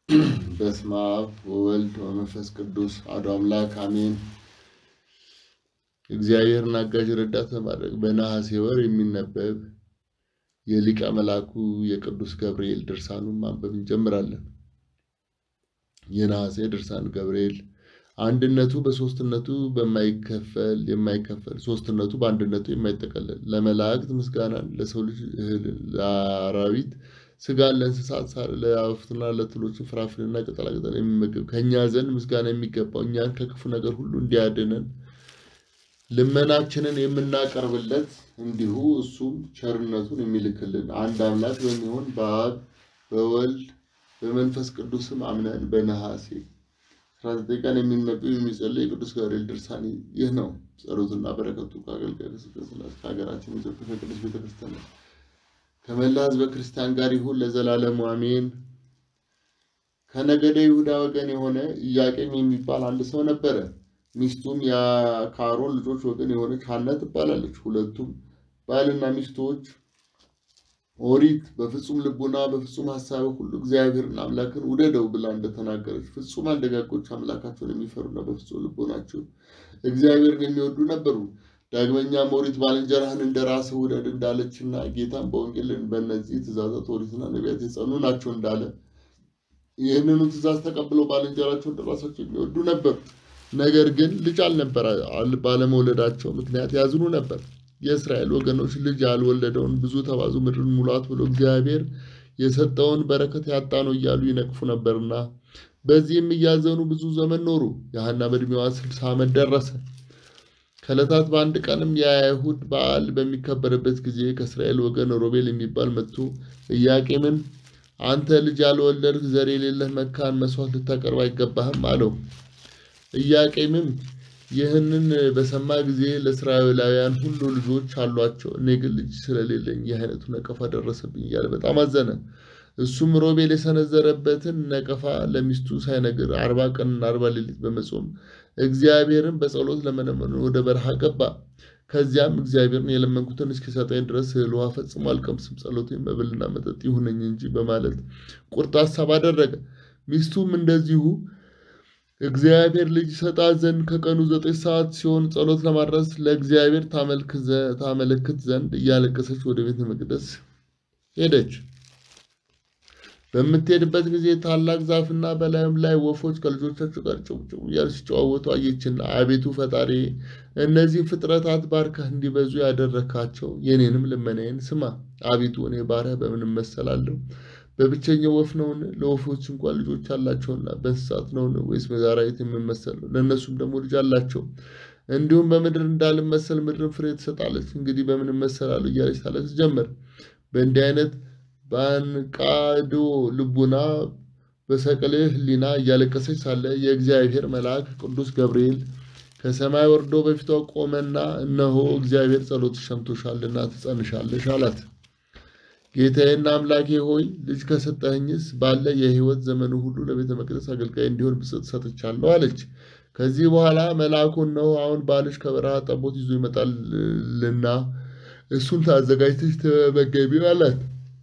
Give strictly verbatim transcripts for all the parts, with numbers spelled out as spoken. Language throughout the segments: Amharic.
በስመ አብ ወወልድ ወመንፈስ ቅዱስ አሐዱ አምላክ አሜን። እግዚአብሔርን አጋዥ ረዳት በማድረግ በነሐሴ ወር የሚነበብ የሊቀ መላኩ የቅዱስ ገብርኤል ድርሳኑን ማንበብ እንጀምራለን። የነሐሴ ድርሳን ገብርኤል አንድነቱ በሶስትነቱ በማይከፈል የማይከፈል ሶስትነቱ በአንድነቱ የማይጠቀለል ለመላእክት ምስጋናን ለሰው ልጅ እህልን ለአራዊት ስጋን ለእንስሳት ሳር ለአዕዋፍና ለትሎች ፍራፍሬና ቅጠላቅጠል የሚመገብ ከኛ ዘንድ ምስጋና የሚገባው እኛን ከክፉ ነገር ሁሉ እንዲያድነን ልመናችንን የምናቀርብለት እንዲሁ እሱም ቸርነቱን የሚልክልን አንድ አምላክ በሚሆን በአብ በወልድ በመንፈስ ቅዱስም አምነን በነሐሴ አስራ ዘጠኝ ቀን የሚነበብ የሚጸለይ ቅዱስ ገብርኤል ድርሳን ይህ ነው። ጸሎትና በረከቱ ከአገልጋይ ከስላሴ ከሀገራችን ኢትዮጵያ ከቅዱስ ቤተክርስቲያን ከመላ ሕዝበ ክርስቲያን ጋር ይሁን ለዘላለሙ አሜን። ከነገደ ይሁዳ ወገን የሆነ ኢያቄም የሚባል አንድ ሰው ነበረ። ሚስቱም የካሮን ልጆች ወገን የሆነች ሐና ትባላለች። ሁለቱም ባልና ሚስቶች ኦሪት በፍጹም ልቡና በፍጹም ሐሳብ ሁሉ እግዚአብሔርን አምላክን ውደደው ብላ እንደተናገረች ፍጹም ደጋጎች አምላካቸውን የሚፈሩና በፍጹም ልቦናቸው እግዚአብሔርን የሚወዱ ነበሩ። ዳግመኛም ኦሪት ባልንጀራህን እንደራስህ ውደድ እንዳለችና ጌታም በወንጌልን በእነዚህ ትእዛዛት ኦሪትና ነቢያት የጸኑ ናቸው እንዳለ ይህንኑ ትእዛዝ ተቀብለው ባልንጀራቸውን እንደራሳቸው የሚወዱ ነበሩ። ነገር ግን ልጅ አልነበረ ባለመውለዳቸው ምክንያት ያዝኑ ነበር። የእስራኤል ወገኖች ልጅ ያልወለደውን ብዙ ተባዙ ምድርን ሙላት ብሎ እግዚአብሔር የሰጠውን በረከት ያጣ ነው እያሉ ይነቅፉ ነበርና በዚህም እያዘኑ ብዙ ዘመን ኖሩ። የሐና በዕድሜዋ ስልሳ ዓመት ደረሰ። ከዕለታት በአንድ ቀንም የአይሁድ በዓል በሚከበርበት ጊዜ ከእስራኤል ወገን ሮቤል የሚባል መጥቶ ኢያቄምን አንተ ልጅ ያልወለድህ ዘር የሌለህ መካን መስዋዕት ልታቀርብ አይገባህም አለው። ኢያቄምም ይህንን በሰማ ጊዜ ለእስራኤላውያን ሁሉ ልጆች አሏቸው፣ እኔ ግን ልጅ ስለሌለኝ ይህ አይነቱ ነቀፋ ደረሰብኝ እያለ በጣም አዘነ። እሱም ሮቤል የሰነዘረበትን ነቀፋ ለሚስቱ ሳይነግር አርባ ቀንና አርባ ሌሊት በመጾም እግዚአብሔርን በጸሎት ለመነመኑ ወደ በረሃ ገባ። ከዚያም እግዚአብሔርን የለመንኩትን እስኪሰጠኝ ድረስ እህል ውሃ ፈጽሞ አልቀምስም፣ ጸሎቴም መብልና መጠጥ ይሁነኝ እንጂ በማለት ቁርጥ ሐሳብ አደረገ። ሚስቱም እንደዚሁ እግዚአብሔር ልጅ ሰጣት ዘንድ ከቀኑ ዘጠኝ ሰዓት ሲሆን ጸሎት ለማድረስ ለእግዚአብሔር ታመለክት ዘንድ እያለቀሰች ወደ ቤተ መቅደስ ሄደች። በምትሄድበት ጊዜ ታላቅ ዛፍና በላዩም ላይ ወፎች ከልጆቻቸው ጋር ጭውጭው እያሉ ሲጨዋወቱ አየችና አቤቱ ፈጣሪ እነዚህ ፍጥረታት ባርከህ እንዲበዙ ያደረካቸው የኔንም ልመናዬን ስማ። አቤቱ እኔ ባሪያህ በምን እመሰላለሁ? በብቸኛው ወፍ ነውን? ለወፎች እንኳን ልጆች አላቸውና በእንስሳት ነውን? ወይስ በአራዊት የምመሰለው? ለእነሱም ደግሞ ልጅ አላቸው። እንዲሁም በምድር እንዳልመሰል ምድርን ፍሬ ትሰጣለች። እንግዲህ በምን እመሰላለሁ እያለች ታለቅስ ጀመር። በእንዲህ አይነት በአንቃዶ ልቡና በሰቀለ ሕሊና እያለቀሰች ሳለ የእግዚአብሔር መልአክ ቅዱስ ገብርኤል ከሰማይ ወርዶ በፊቷ ቆመና እነሆ እግዚአብሔር ጸሎትሽ ሰምቶሻልና ትጸንሻለሽ አላት። ጌታዬና አምላኬ ሆይ ልጅ ከሰጠኸኝስ ባለ የሕይወት ዘመኑ ሁሉ ለቤተ መቅደስ አገልጋይ እንዲሆን ብፅዕት ሰጥቻለሁ አለች። ከዚህ በኋላ መልአኩ እነሆ አሁን ባልሽ ከበረሃ ጠቦት ይዞ ይመጣልና እሱን ታዘጋጅተሽ ተመገቢው አላት።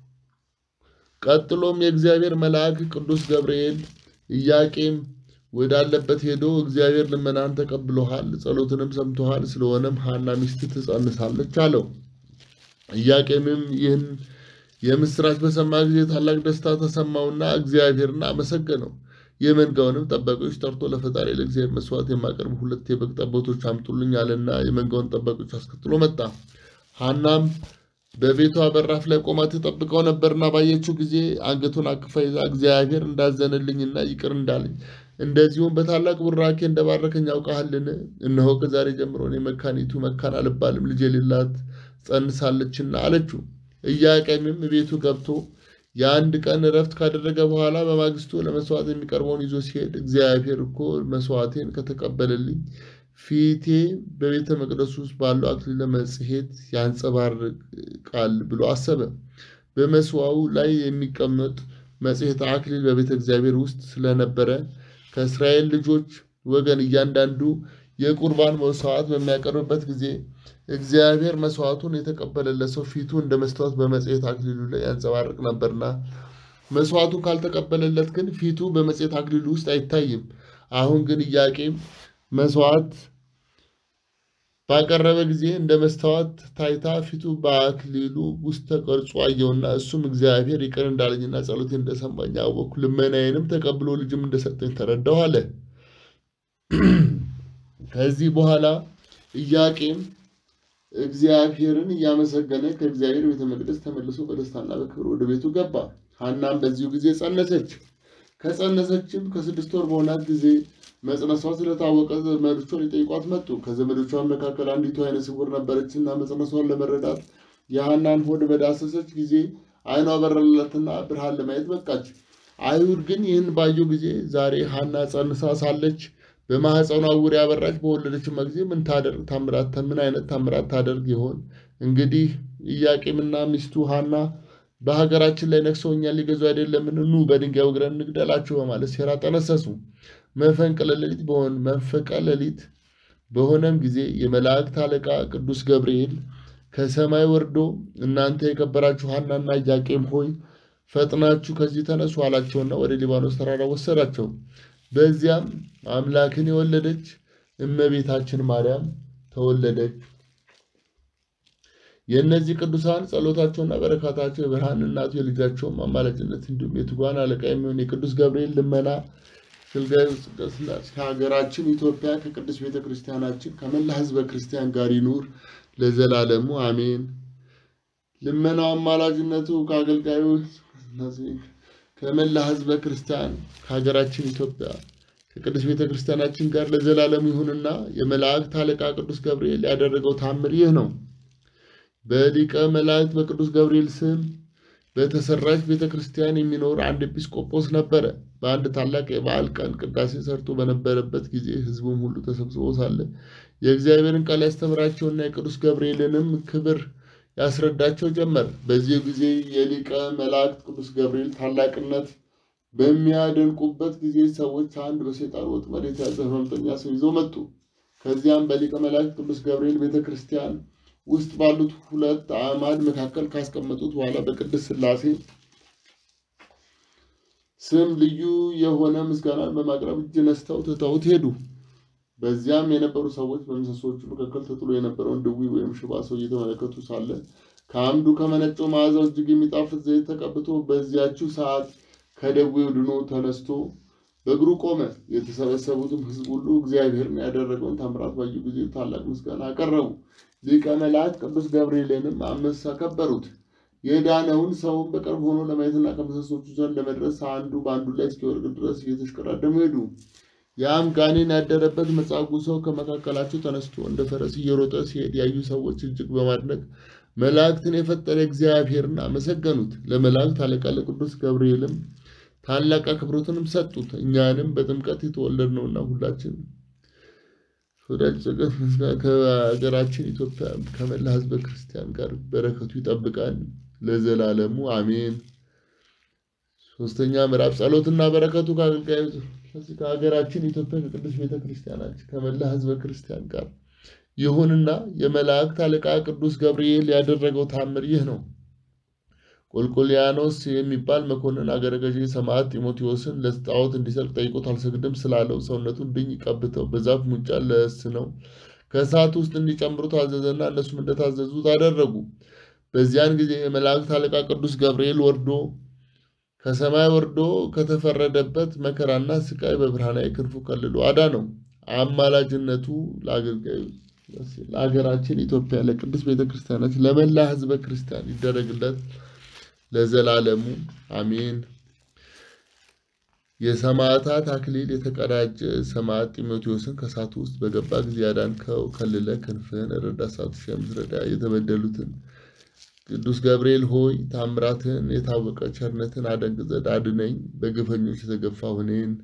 ቀጥሎም የእግዚአብሔር መልአክ ቅዱስ ገብርኤል ኢያቄም ወዳለበት ሄዶ እግዚአብሔር ልመናን ተቀብሎሃል፣ ጸሎትንም ሰምቶሃል፣ ስለሆነም ሐና ሚስት ትጸንሳለች አለው። ኢያቄምም ይህን የምስራች በሰማ ጊዜ ታላቅ ደስታ ተሰማውና እግዚአብሔርን አመሰገነው። የመንጋውንም ጠባቂዎች ጠርቶ ለፈጣሪ ለእግዚአብሔር መስዋዕት የማቀርቡ ሁለት የበግ ጠቦቶች አምጡልኝ አለና የመንጋውን ጠባቂዎች አስከትሎ መጣ። ሐናም በቤቷ በራፍ ላይ ቆማ ተጠብቀው ነበርና ባየችው ጊዜ አንገቱን አቅፋ ይዛ እግዚአብሔር እንዳዘነልኝና ይቅር እንዳለኝ እንደዚሁም በታላቅ ቡራኬ እንደባረከኝ ያውቃልን? እነሆ ከዛሬ ጀምሮ እኔ መካኒቱ መካን አልባልም፣ ልጅ የሌላት ጸንሳለችና አለችው። ኢያቄምም ቤቱ ገብቶ የአንድ ቀን እረፍት ካደረገ በኋላ በማግስቱ ለመስዋዕት የሚቀርበውን ይዞ ሲሄድ እግዚአብሔር እኮ መስዋዕቴን ከተቀበለልኝ ፊቴ በቤተ መቅደሱ ውስጥ ባለው አክሊለ መጽሔት ያንጸባርቃል ብሎ አሰበ። በመስዋዕቱ ላይ የሚቀመጥ መጽሔት አክሊል በቤተ እግዚአብሔር ውስጥ ስለነበረ ከእስራኤል ልጆች ወገን እያንዳንዱ የቁርባን መስዋዕት በሚያቀርብበት ጊዜ እግዚአብሔር መስዋዕቱን የተቀበለለት ሰው ፊቱ እንደ መስታወት በመጽሔት አክሊሉ ላይ ያንጸባርቅ ነበርና መስዋዕቱ ካልተቀበለለት ግን ፊቱ በመጽሔት አክሊሉ ውስጥ አይታይም። አሁን ግን ኢያቄም መስዋዕት ባቀረበ ጊዜ እንደ መስታወት ታይታ ፊቱ በአክሊሉ ውስጥ ተቀርጾ አየውና እሱም እግዚአብሔር ይቅር እንዳለኝና ጸሎቴን እንደሰማኝ አወቅሁ፣ ልመናዬንም ተቀብሎ ልጅም እንደሰጠኝ ተረዳሁ አለ። ከዚህ በኋላ ኢያቄም እግዚአብሔርን እያመሰገነ ከእግዚአብሔር ቤተ መቅደስ ተመልሶ በደስታና በክብር ወደ ቤቱ ገባ። ሐናም በዚሁ ጊዜ ጸነሰች። ከጸነሰችም ከስድስት ወር በሆናት ጊዜ መጽነሷ ስለታወቀ ዘመዶቿ ሊጠይቋት መጡ። ከዘመዶቿ መካከል አንዲቱ ዓይነ ስውር ነበረችና መጽነሷን ለመረዳት የሐናን ሆድ በዳሰሰች ጊዜ ዓይኗ በረለላትና ብርሃን ለማየት በቃች። አይሁድ ግን ይህን ባዩ ጊዜ ዛሬ ሐና ጸንሳ ሳለች በማህፀኗ ዕውር ያበራች በወለደችም ጊዜ ምን ታደርግ ታምራት ምን አይነት ታምራት ታደርግ ይሆን? እንግዲህ ኢያቄምና ሚስቱ ሐና በሀገራችን ላይ ነግሰው እኛን ሊገዙ አይደለምን? ኑ በድንጋይ ወግረን እንግደላቸው በማለት ሴራ ጠነሰሱ። መፈንቅለ ሌሊት በሆነ መንፈቀ ሌሊት በሆነም ጊዜ የመላእክት አለቃ ቅዱስ ገብርኤል ከሰማይ ወርዶ እናንተ የከበራችሁ ሐናና ኢያቄም ሆይ ፈጥናችሁ ከዚህ ተነሱ አላቸውና ወደ ሊባኖስ ተራራ ወሰዳቸው። በዚያም አምላክን የወለደች እመቤታችን ማርያም ተወለደች። የእነዚህ ቅዱሳን ጸሎታቸውና በረከታቸው የብርሃን እናቱ የልጃቸውም አማላጅነት እንዲሁም የትጉሃን አለቃ የሚሆን የቅዱስ ገብርኤል ልመና ከሀገራችን ኢትዮጵያ ከቅዱስ ቤተ ክርስቲያናችን ከመላ ሕዝበ ክርስቲያን ጋር ይኑር ለዘላለሙ አሜን። ልመናው አማላጅነቱ ከአገልጋዮች ከመላ ሕዝበ ክርስቲያን ከሀገራችን ኢትዮጵያ ከቅዱስ ቤተ ክርስቲያናችን ጋር ለዘላለሙ ይሁንና የመላእክት አለቃ ቅዱስ ገብርኤል ያደረገው ታምር ይህ ነው። በሊቀ መላእክት በቅዱስ ገብርኤል ስም በተሰራች ቤተ ክርስቲያን የሚኖር አንድ ኤጲስቆጶስ ነበረ። በአንድ ታላቅ የበዓል ቀን ቅዳሴ ሰርቶ በነበረበት ጊዜ ሕዝቡም ሁሉ ተሰብስቦ ሳለ የእግዚአብሔርን ቃል ያስተምራቸውና የቅዱስ ገብርኤልንም ክብር ያስረዳቸው ጀመር። በዚህ ጊዜ የሊቀ መላእክት ቅዱስ ገብርኤል ታላቅነት በሚያደንቁበት ጊዜ ሰዎች አንድ በሰይጣን ወጥመድ የተያዘ ሕመምተኛ ሰው ይዘው መጡ። ከዚያም በሊቀ መላእክት ቅዱስ ገብርኤል ቤተ ክርስቲያን ውስጥ ባሉት ሁለት አዕማድ መካከል ካስቀመጡት በኋላ በቅድስት ሥላሴ ስም ልዩ የሆነ ምስጋናን በማቅረብ እጅ ነስተው ትተውት ሄዱ። በዚያም የነበሩ ሰዎች በምሰሶቹ መካከል ተጥሎ የነበረውን ድውይ ወይም ሽባ ሰው እየተመለከቱ ሳለ ከአምዱ ከመነጨው መዓዛው እጅግ የሚጣፍጥ ዘይት ተቀብቶ በዚያችው ሰዓት ከደዌው ድኖ ተነስቶ በእግሩ ቆመ። የተሰበሰቡትም ሕዝብ ሁሉ እግዚአብሔርን ያደረገውን ታምራት ባዩ ጊዜ ታላቅ ምስጋና አቀረቡ። ሊቀ መላእክት ቅዱስ ገብርኤልንም አመሳ ከበሩት። የዳነውን ሰውን በቅርብ ሆኖ ለማየትና ከምሰሶቹ ዘንድ ለመድረስ አንዱ በአንዱ ላይ እስኪወድቅ ድረስ እየተሽቀዳደሙ ሄዱ። ያም ጋኔን ያደረበት መጻጉዕ ሰው ከመካከላቸው ተነስቶ እንደ ፈረስ እየሮጠ ሲሄድ ያዩ ሰዎች እጅግ በማድነቅ መላእክትን የፈጠረ እግዚአብሔርን አመሰገኑት። ለመላእክት አለቃ ለቅዱስ ገብርኤልም ታላቅ አክብሮትንም ሰጡት። እኛንም በጥምቀት የተወለድነውና ሁላችን ወዳጅ ጸጋት ምስጋና ከሀገራችን ኢትዮጵያ ከመላ ሕዝበ ክርስቲያን ጋር በረከቱ ይጠብቃል ለዘላለሙ አሜን። ሶስተኛ ምዕራፍ ጸሎትና በረከቱ ከአገልጋዮች ከሀገራችን ኢትዮጵያ ከቅዱስ ቤተ ክርስቲያናችን ከመላ ሕዝበ ክርስቲያን ጋር ይሁንና የመላእክት አለቃ ቅዱስ ገብርኤል ያደረገው ታምር ይህ ነው። ቆልቆሊያኖስ የሚባል መኮንን አገረ ገዢ ሰማዕት ጢሞቴዎስን ለጣዖት እንዲሰልቅ ጠይቆት አልሰግድም ስላለው ሰውነቱን ድኝ ቀብተው በዛፍ ሙጫ ለስነው ከእሳት ውስጥ እንዲጨምሩ ታዘዘና እነሱም እንደታዘዙት አደረጉ። በዚያን ጊዜ የመላእክት አለቃ ቅዱስ ገብርኤል ወርዶ ከሰማይ ወርዶ ከተፈረደበት መከራና ስቃይ በብርሃናዊ ክንፉ ከልሎ አዳነው። አማላጅነቱ ለሀገራችን ኢትዮጵያ ለቅዱስ ቤተክርስቲያናችን ለመላ ሕዝበ ክርስቲያን ይደረግለት ለዘላለሙ አሜን። የሰማዕታት አክሊል የተቀዳጀ ሰማዕት ጢሞቴዎስን ከእሳቱ ውስጥ በገባ ጊዜ ያዳንከው ከልለ ክንፍህን ረዳ እሳቱ ሸምዝረዳ የተበደሉትን ቅዱስ ገብርኤል ሆይ ታምራትን የታወቀ ቸርነትን አደንቅ ዘንድ አድነኝ። በግፈኞች የተገፋሁ እኔን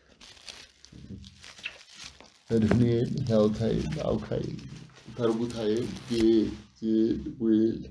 እድሜን ያውታይል አውካይል ተርቡታይል ጌል ዌል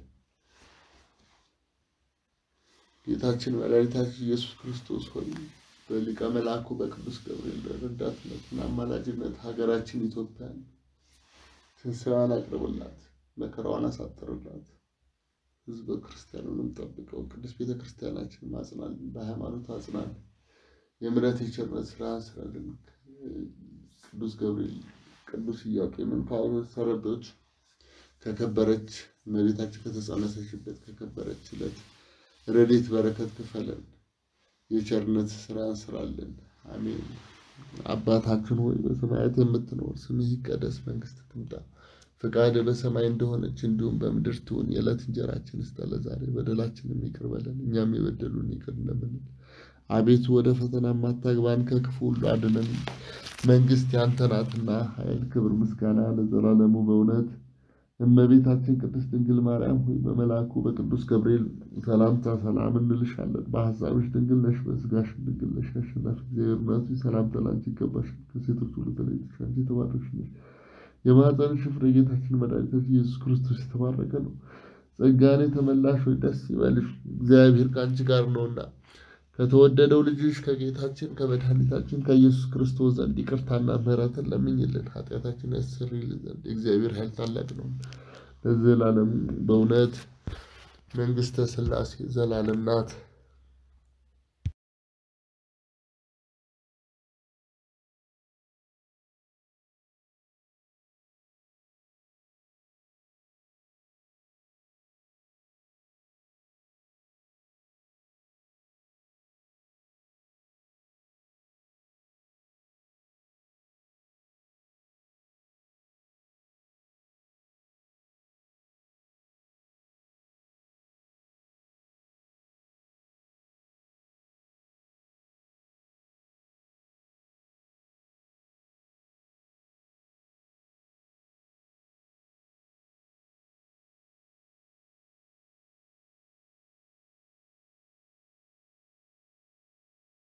ጌታችን መድኃኒታችን ኢየሱስ ክርስቶስ ሆይ በሊቀ መላኩ በቅዱስ ገብርኤል ረዳትነትና አማላጅነት ሀገራችን ኢትዮጵያን ትንሣኤዋን አቅርብላት፣ መከራዋን አሳጥርላት፣ ህዝበ ክርስቲያኑንም ጠብቀው። ቅዱስ ቤተክርስቲያናችን ማጽናልን፣ በሃይማኖት አጽናልን። የምሕረት የቸርነት ስራ ስራልን። ቅዱስ ገብርኤል ቅዱስ ኢያቄምን ካበሰረበት ከከበረች እመቤታችን ከተጸነሰችበት ከከበረች ዕለት ረድኤት በረከት ክፈለን። የቸርነት ስራ ስራልን። አሜን። አባታችን ሆይ በሰማያት የምትኖር ስምህ ይቀደስ፣ መንግስትህ ትምጣ፣ ፈቃድህ በሰማይ እንደሆነች እንዲሁም በምድር ትሁን። የዕለት እንጀራችንን ስጠን ዛሬ፣ በደላችንን ይቅር በለን እኛም የበደሉንን ይቅር እንደምንል። አቤቱ ወደ ፈተና አታግባን፣ ከክፉ ሁሉ አድነን። መንግስት ያንተ ናትና ኃይል፣ ክብር፣ ምስጋና ለዘላለሙ። በእውነት እመቤታችን ቅድስት ድንግል ማርያም ሆይ በመልአኩ በቅዱስ ገብርኤል ሰላምታ ሰላም እንልሻለን። በሐሳብሽ ድንግል ነሽ፣ በሥጋሽ ድንግል ነሽ። አሸናፊ እግዚአብሔር እናቱ ሰላምታ ላንቺ ይገባሻል። ከሴቶች ሁሉ ተለይተሽ አንቺ የተባረክሽ ነሽ። የማኅፀንሽ ፍሬ ጌታችን መድኃኒታችን ኢየሱስ ክርስቶስ የተባረከ ነው። ጸጋን የተመላሽ ሆይ ደስ ይበልሽ፣ እግዚአብሔር ከአንቺ ጋር ነውና ከተወደደው ልጅሽ ከጌታችን ከመድኃኒታችን ከኢየሱስ ክርስቶስ ዘንድ ይቅርታና ምሕረትን ለምኝልን ኃጢአታችንን ያስተሰርይልን ዘንድ የእግዚአብሔር ኃይል ታላቅ ነው ለዘላለሙ። በእውነት መንግሥተ ሥላሴ ዘላለም ናት።